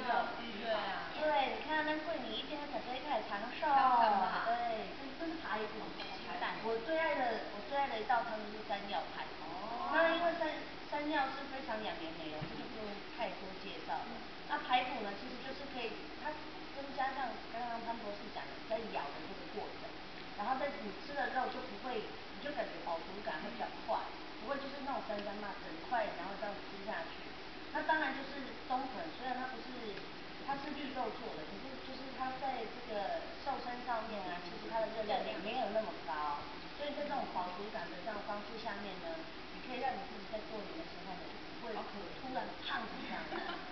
对啊。 对，你看那桂林一天才可以开始长寿。对， 这是排骨鸡蛋。 我最爱的一道汤就是山药排骨。那因为山药是非常养颜美容，这就不用太多介绍了。那排骨呢，其实就是可以它增加像刚刚潘博士讲的，在咬的这个过程，然后你吃的肉就不会，你就感觉饱足感会比较快，不会就是那种干嘛整块然后这样吃下去。那当然就是冬粉，虽然它是绿豆做的，可是就是它在这个瘦身上面啊，其实它的热量也没有那么高，所以在这种饱足感的这样方式下面呢，你可以让你自己在过年的时候呢，不会突然胖成这样。